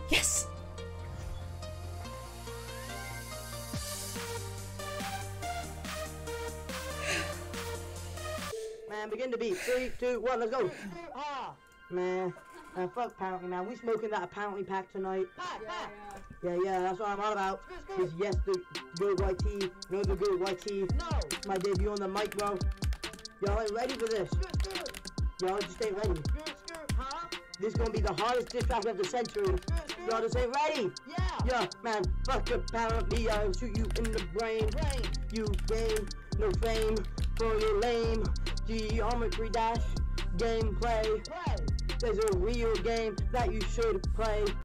Yes! Man, begin the beat. 3, 2, 1, let's go. Man, fuck Apparently, man. We smoking that Apparently pack tonight. Yeah, that's what I'm all about. Cause yes, the good white tea. No, the good white tea. No. It's my debut on the mic, bro. Y'all ain't ready for this. Y'all just ain't ready. This gonna be the hardest diss track of the century. Y'all just ain't ready. Yeah, man, fuck Apparently, I'll shoot you in the brain. You gain no fame for your lame geometry dash gameplay. There's a real game that you should play.